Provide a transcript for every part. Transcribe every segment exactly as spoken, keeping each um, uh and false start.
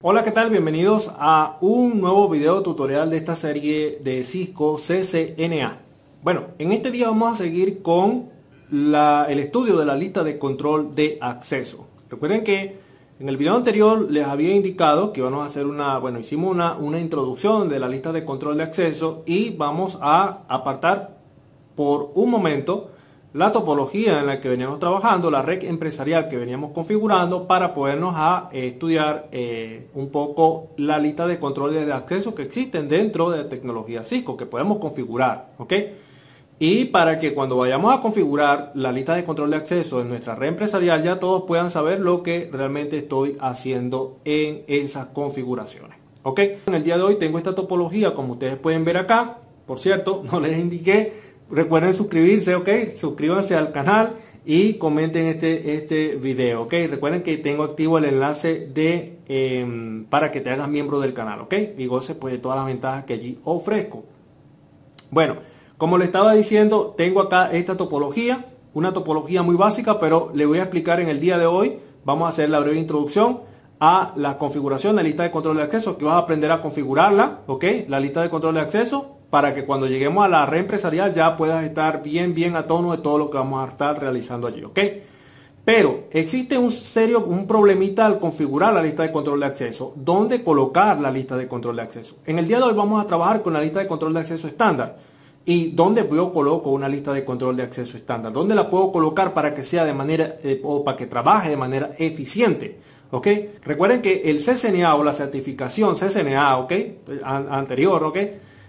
Hola, ¿qué tal? Bienvenidos a un nuevo video tutorial de esta serie de Cisco C C N A. Bueno, en este día vamos a seguir con la, el estudio de la lista de control de acceso. Recuerden que en el video anterior les había indicado que vamos a hacer una, bueno, hicimos una, una introducción de la lista de control de acceso y vamos a apartar por un momento la topología en la que veníamos trabajando, la red empresarial que veníamos configurando para podernos a eh, estudiar eh, un poco la lista de controles de acceso que existen dentro de la tecnología Cisco, que podemos configurar, ¿ok? Y para que cuando vayamos a configurar la lista de control de acceso en nuestra red empresarial ya todos puedan saber lo que realmente estoy haciendo en esas configuraciones, ¿ok? En el día de hoy tengo esta topología como ustedes pueden ver acá. Por cierto, no les indiqué. Recuerden suscribirse, ok, suscríbanse al canal y comenten este, este video, ok. Recuerden que tengo activo el enlace de eh, para que te hagas miembro del canal, ok, y goces pues de todas las ventajas que allí ofrezco. Bueno, como le estaba diciendo, tengo acá esta topología, una topología muy básica, pero le voy a explicar en el día de hoy. Vamos a hacer la breve introducción a la configuración de la lista de control de acceso, que vas a aprender a configurarla, ok, la lista de control de acceso, para que cuando lleguemos a la red empresarial ya puedas estar bien, bien a tono de todo lo que vamos a estar realizando allí, ¿ok? Pero existe un serio, un problemita al configurar la lista de control de acceso. ¿Dónde colocar la lista de control de acceso? En el día de hoy vamos a trabajar con la lista de control de acceso estándar. ¿Y dónde yo coloco una lista de control de acceso estándar? ¿Dónde la puedo colocar para que sea de manera, eh, o para que trabaje de manera eficiente? ¿Ok? Recuerden que el C C N A o la certificación C C N A, ¿ok? An anterior, ¿ok?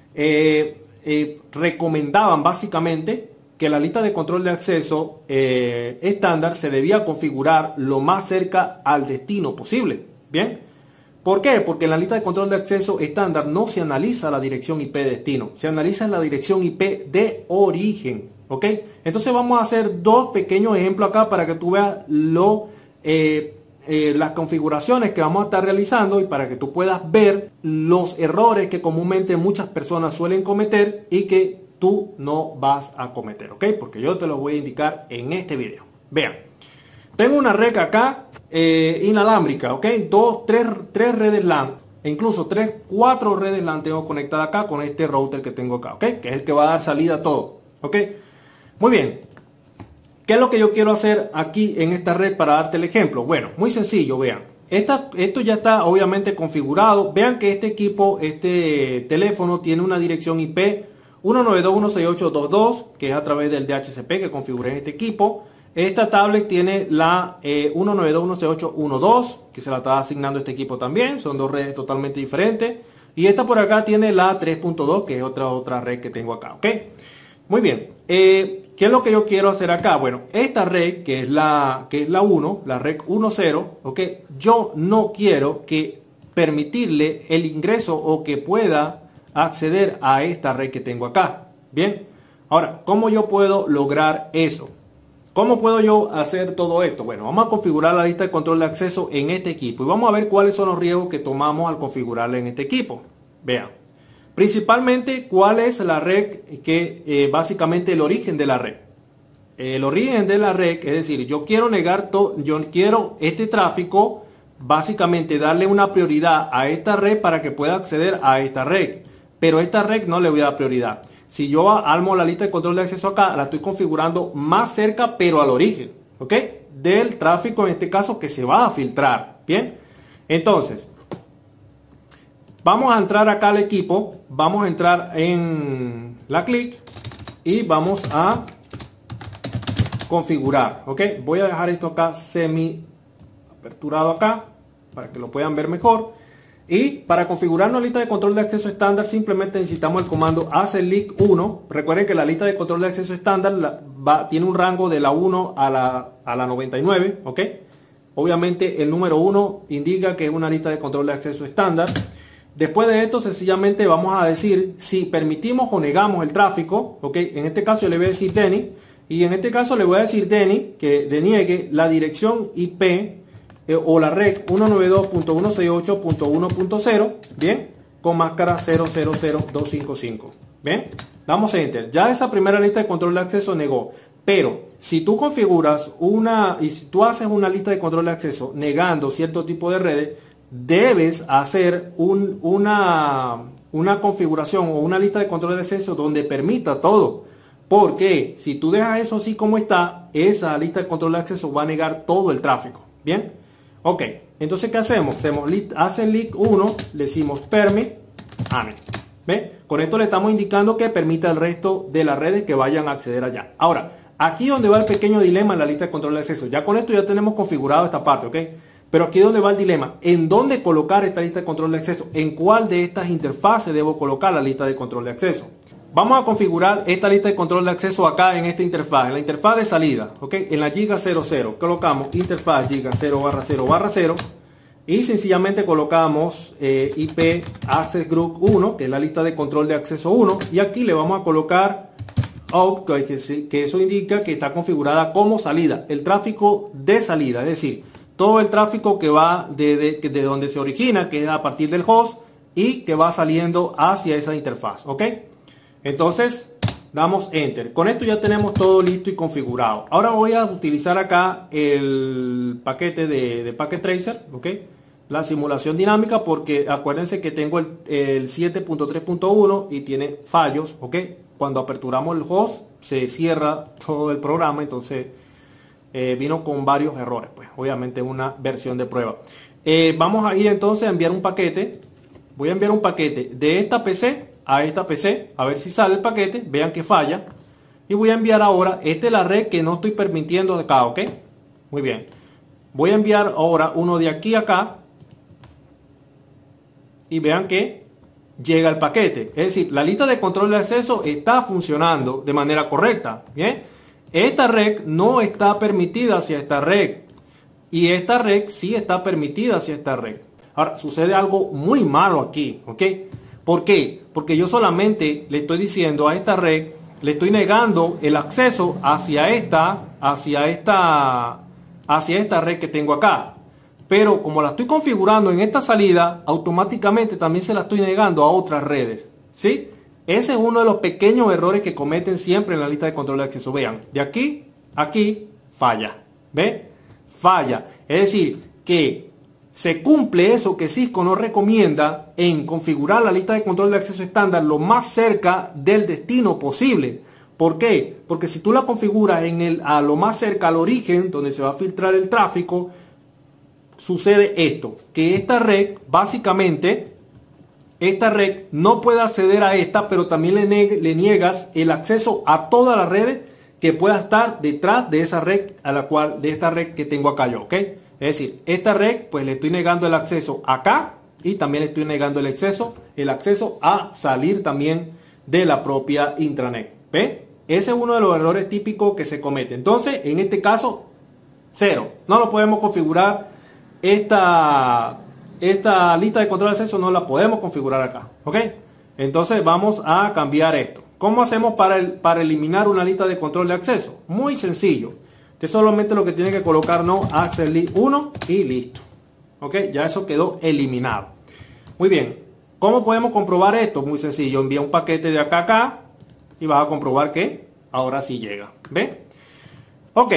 Eh, eh, recomendaban básicamente que la lista de control de acceso eh, estándar se debía configurar lo más cerca al destino posible. ¿Bien? ¿Por qué? Porque en la lista de control de acceso estándar no se analiza la dirección I P de destino, se analiza la dirección I P de origen. ¿Ok? Entonces vamos a hacer dos pequeños ejemplos acá para que tú veas lo... Eh, Eh, las configuraciones que vamos a estar realizando y para que tú puedas ver los errores que comúnmente muchas personas suelen cometer y que tú no vas a cometer, ¿ok? Porque yo te los voy a indicar en este video. Vean, tengo una red acá eh, inalámbrica, ¿ok? Dos, tres, tres redes LAN, e incluso tres, cuatro redes LAN tengo conectadas acá con este router que tengo acá, ¿ok? Que es el que va a dar salida a todo, ¿ok? Muy bien. ¿Qué es lo que yo quiero hacer aquí en esta red para darte el ejemplo? Bueno, muy sencillo, vean. Esta, esto ya está obviamente configurado. Vean que este equipo, este teléfono tiene una dirección I P uno nueve dos punto uno seis ocho punto dos punto dos, que es a través del D H C P que configuré en este equipo. Esta tablet tiene la eh, uno nueve dos punto uno seis ocho punto uno punto dos, que se la está asignando este equipo también. Son dos redes totalmente diferentes. Y esta por acá tiene la tres punto dos, que es otra, otra red que tengo acá, ¿ok? Muy bien. Eh, ¿Qué es lo que yo quiero hacer acá? Bueno, esta red que es la que es la uno, la red uno punto cero, ¿ok? Yo no quiero que permitirle el ingreso o que pueda acceder a esta red que tengo acá. Bien. Ahora, ¿cómo yo puedo lograr eso? ¿Cómo puedo yo hacer todo esto? Bueno, vamos a configurar la lista de control de acceso en este equipo y vamos a ver cuáles son los riesgos que tomamos al configurarla en este equipo. Vean. Principalmente, ¿cuál es la red que eh, básicamente el origen de la red? El origen de la red, es decir, yo quiero negar todo, yo quiero este tráfico, básicamente darle una prioridad a esta red para que pueda acceder a esta red. Pero a esta red no le voy a dar prioridad. Si yo armo la lista de control de acceso acá, la estoy configurando más cerca, pero al origen, ¿ok? Del tráfico, en este caso, que se va a filtrar. Bien, entonces... vamos a entrar acá al equipo, vamos a entrar en la clic y vamos a configurar, ¿ok? Voy a dejar esto acá semi aperturado acá para que lo puedan ver mejor. Y para configurar una lista de control de acceso estándar simplemente necesitamos el comando aclic uno. Recuerden que la lista de control de acceso estándar la, va, tiene un rango de la uno a la, a la noventa y nueve, ¿ok? Obviamente el número uno indica que es una lista de control de acceso estándar. Después de esto, sencillamente vamos a decir si permitimos o negamos el tráfico, ¿ok? En este caso yo le voy a decir Denny, y en este caso le voy a decir Denny que deniegue la dirección I P eh, o la red uno nueve dos punto uno seis ocho punto uno punto cero, ¿bien? Con máscara cero cero cero dos cinco cinco, ¿bien? Damos Enter. Ya esa primera lista de control de acceso negó, pero si tú configuras una, y si tú haces una lista de control de acceso negando cierto tipo de redes, debes hacer un, una, una configuración o una lista de control de acceso donde permita todo. Porque si tú dejas eso así como está, esa lista de control de acceso va a negar todo el tráfico. Bien, ok. Entonces, ¿qué hacemos? Hacemos hace leak uno, le decimos permit, amén. ¿Ve? Con esto le estamos indicando que permita el resto de las redes que vayan a acceder allá. Ahora, aquí donde va el pequeño dilema en la lista de control de acceso. Ya con esto ya tenemos configurado esta parte, ¿ok? Pero aquí donde va el dilema. ¿En dónde colocar esta lista de control de acceso? ¿En cuál de estas interfaces debo colocar la lista de control de acceso? Vamos a configurar esta lista de control de acceso acá en esta interfaz, en la interfaz de salida, ¿ok? En la giga cero cero. Colocamos interfaz giga cero barra cero barra cero. Y sencillamente colocamos eh, I P Access Group uno, que es la lista de control de acceso uno. Y aquí le vamos a colocar out, que, que eso indica que está configurada como salida. El tráfico de salida, es decir, todo el tráfico que va de, de, de donde se origina, que es a partir del host, y que va saliendo hacia esa interfaz, ¿ok? Entonces, damos Enter. Con esto ya tenemos todo listo y configurado. Ahora voy a utilizar acá el paquete de, de Packet Tracer, ¿ok? La simulación dinámica, porque acuérdense que tengo el, el siete punto tres punto uno y tiene fallos, ¿ok? Cuando aperturamos el host se cierra todo el programa, entonces eh, vino con varios errores, pues obviamente una versión de prueba. Eh, vamos a ir entonces a enviar un paquete. Voy a enviar un paquete de esta P C a esta P C, a ver si sale el paquete, vean que falla. Y voy a enviar ahora, esta es la red que no estoy permitiendo de acá, ¿ok? Muy bien. Voy a enviar ahora uno de aquí a acá. Y vean que llega el paquete. Es decir, la lista de control de acceso está funcionando de manera correcta. Bien, esta red no está permitida hacia esta red. Y esta red sí está permitida hacia esta red. Ahora, sucede algo muy malo aquí, ¿ok? ¿Por qué? Porque yo solamente le estoy diciendo a esta red, le estoy negando el acceso hacia esta, hacia esta, hacia esta red que tengo acá. Pero como la estoy configurando en esta salida, automáticamente también se la estoy negando a otras redes, ¿sí? Ese es uno de los pequeños errores que cometen siempre en la lista de control de acceso. Vean, de aquí a aquí falla, ¿ve? Falla. Es decir, que se cumple eso que Cisco nos recomienda en configurar la lista de control de acceso estándar lo más cerca del destino posible. ¿Por qué? Porque si tú la configuras en el, a lo más cerca al origen, donde se va a filtrar el tráfico, sucede esto, que esta red, básicamente, esta red no puede acceder a esta, pero también le, ne le niegas el acceso a todas las redes que pueda estar detrás de esa red, a la cual, de esta red que tengo acá yo, ¿ok? Es decir, esta red, pues le estoy negando el acceso acá y también le estoy negando el acceso, el acceso a salir también de la propia intranet, ¿ve? Ese es uno de los errores típicos que se comete. Entonces, en este caso, cero. No lo podemos configurar. Esta, esta lista de control de acceso no la podemos configurar acá, ¿ok? Entonces vamos a cambiar esto. ¿Cómo hacemos para, el, para eliminar una lista de control de acceso? Muy sencillo. Usted solamente lo que tiene que colocar no access list uno y listo, ¿ok? Ya eso quedó eliminado. Muy bien. ¿Cómo podemos comprobar esto? Muy sencillo. Envía un paquete de acá a acá y vas a comprobar que ahora sí llega. ¿Ve? Ok.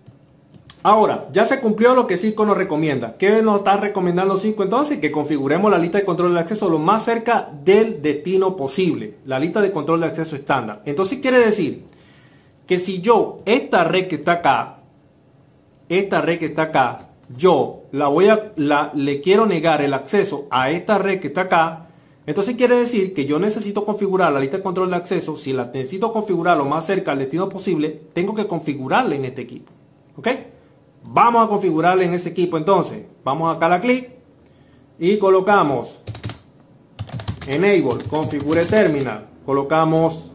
Ahora, ya se cumplió lo que Cisco nos recomienda. ¿Qué nos está recomendando Cisco entonces? Que configuremos la lista de control de acceso lo más cerca del destino posible. La lista de control de acceso estándar. Entonces quiere decir que si yo, esta red que está acá, esta red que está acá, yo la voy a, la, le quiero negar el acceso a esta red que está acá, entonces quiere decir que yo necesito configurar la lista de control de acceso. Si la necesito configurar lo más cerca al destino posible, tengo que configurarla en este equipo. ¿Ok? Vamos a configurarle en ese equipo entonces. Vamos acá a la clic y colocamos Enable, Configure Terminal. Colocamos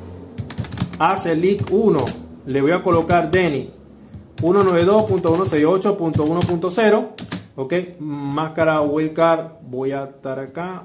Access List uno. Le voy a colocar D N I ciento noventa y dos punto ciento sesenta y ocho punto uno punto cero. Ok, máscara wildcard. Voy a estar acá.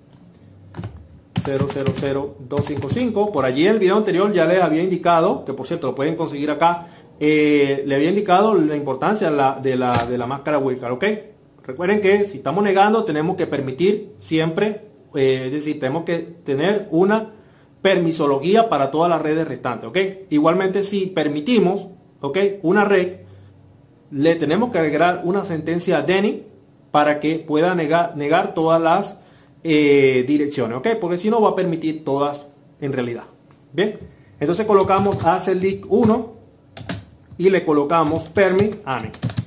cero cero cero dos cinco cinco. Por allí en el video anterior ya les había indicado, que por cierto lo pueden conseguir acá. Eh, le había indicado la importancia de la, de la, de la máscara wildcard, ¿ok? Recuerden que si estamos negando tenemos que permitir siempre, eh, es decir, tenemos que tener una permisología para todas las redes restantes, ¿ok? Igualmente si permitimos, ¿ok? Una red, le tenemos que agregar una sentencia D N I para que pueda negar, negar todas las eh, direcciones, ¿ok? Porque si no va a permitir todas en realidad. Bien, entonces colocamos AccessLink uno y le colocamos Permit Ane.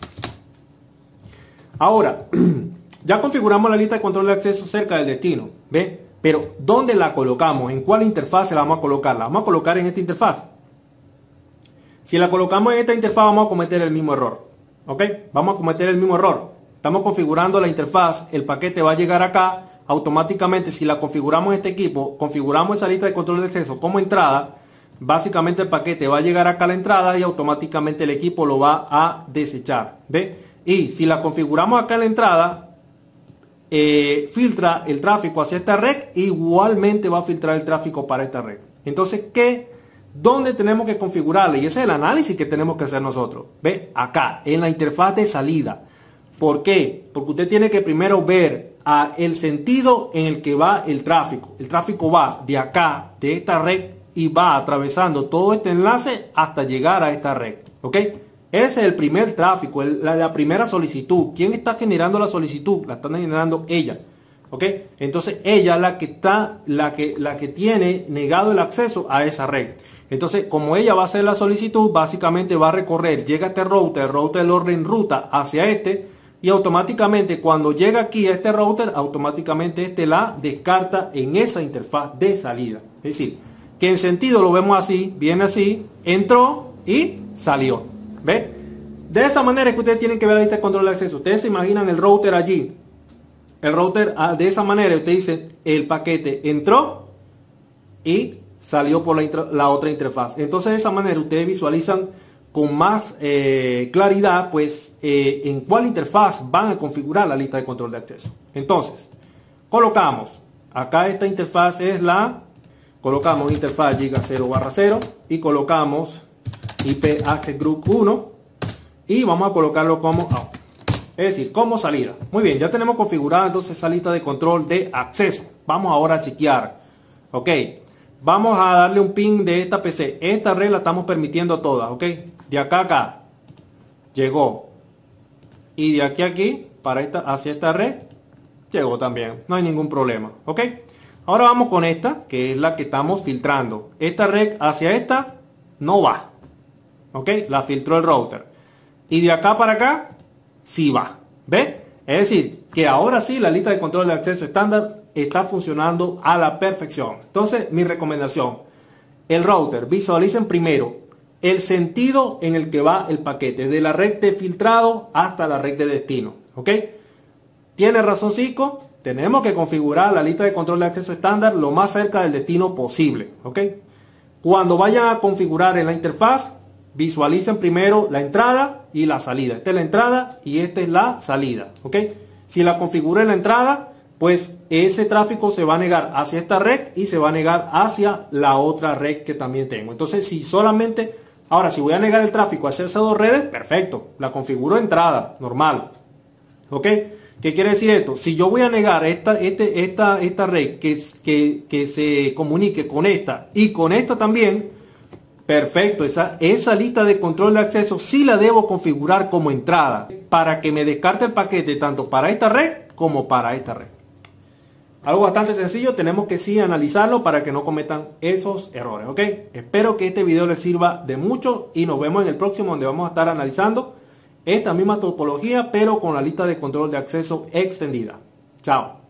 Ahora, ya configuramos la lista de control de acceso cerca del destino, ¿ve? Pero ¿dónde la colocamos? ¿En cuál interfaz la vamos a colocar? La vamos a colocar en esta interfaz. Si la colocamos en esta interfaz vamos a cometer el mismo error, ¿ok? Vamos a cometer el mismo error. Estamos configurando la interfaz, el paquete va a llegar acá, automáticamente si la configuramos en este equipo, configuramos esa lista de control de acceso como entrada, básicamente el paquete va a llegar acá a la entrada y automáticamente el equipo lo va a desechar, ¿ve? Y si la configuramos acá en la entrada, eh, filtra el tráfico hacia esta red, igualmente va a filtrar el tráfico para esta red. Entonces, ¿qué? ¿Dónde tenemos que configurarla? Y ese es el análisis que tenemos que hacer nosotros. ¿Ve? Acá, en la interfaz de salida. ¿Por qué? Porque usted tiene que primero ver a el sentido en el que va el tráfico. El tráfico va de acá, de esta red, y va atravesando todo este enlace hasta llegar a esta red. ¿Ok? Ese es el primer tráfico, el, la, la primera solicitud. ¿Quién está generando la solicitud? La está generando ella. ¿Ok? Entonces ella es la que está, la que, la que tiene negado el acceso a esa red. Entonces, como ella va a hacer la solicitud, básicamente va a recorrer, llega a este router, el router lo ruta hacia este, y automáticamente cuando llega aquí a este router, automáticamente este la descarta en esa interfaz de salida. Es decir, que en sentido lo vemos así, viene así, entró y salió. ¿Ve? De esa manera es que ustedes tienen que ver la lista de control de acceso. Ustedes se imaginan el router allí. El router ah, de esa manera, usted dice, el paquete entró y salió por la, la otra interfaz. Entonces de esa manera ustedes visualizan con más eh, claridad pues eh, en cuál interfaz van a configurar la lista de control de acceso. Entonces colocamos acá, esta interfaz es la, colocamos interfaz giga cero barra cero y colocamos I P Access Group uno y vamos a colocarlo como out, es decir, como salida. Muy bien, ya tenemos configurada entonces esa lista de control de acceso. Vamos ahora a chequear. Ok, vamos a darle un ping de esta P C. Esta red la estamos permitiendo todas, ok. De acá a acá llegó. Y de aquí a aquí, para esta, hacia esta red, llegó también. No hay ningún problema, ok. Ahora vamos con esta, que es la que estamos filtrando. Esta red hacia esta no va. Ok, la filtró el router. Y de acá para acá, sí va. ¿Ve? Es decir, que ahora sí la lista de control de acceso estándar está funcionando a la perfección. Entonces, mi recomendación, el router, visualicen primero el sentido en el que va el paquete, de la red de filtrado hasta la red de destino. ¿Ok? ¿Tiene razón, Cisco? Tenemos que configurar la lista de control de acceso estándar lo más cerca del destino posible. ¿Ok? Cuando vayan a configurar en la interfaz, visualicen primero la entrada y la salida. Esta es la entrada y esta es la salida. ¿Ok? Si la configuro en la entrada, pues ese tráfico se va a negar hacia esta red y se va a negar hacia la otra red que también tengo. Entonces, si solamente, ahora si voy a negar el tráfico hacia esas dos redes, perfecto, la configuro entrada, normal. ¿Ok? ¿Qué quiere decir esto? Si yo voy a negar esta, este, esta, esta red que, que, que se comunique con esta y con esta también, perfecto, esa, esa lista de control de acceso sí la debo configurar como entrada para que me descarte el paquete tanto para esta red como para esta red. Algo bastante sencillo, tenemos que sí analizarlo para que no cometan esos errores, ¿ok? Espero que este video les sirva de mucho y nos vemos en el próximo, donde vamos a estar analizando esta misma topología pero con la lista de control de acceso extendida. Chao.